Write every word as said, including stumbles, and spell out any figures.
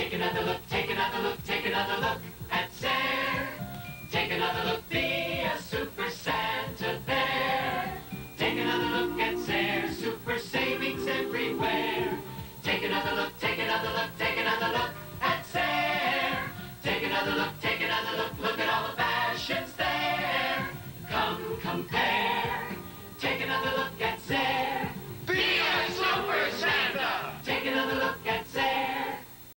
Take another look, take another look, take another look at Sayre. Take another look, be a super Santa there. Take another look at Sayre, super savings everywhere. Take another look, take another look, take another look at Sayre. Take another look.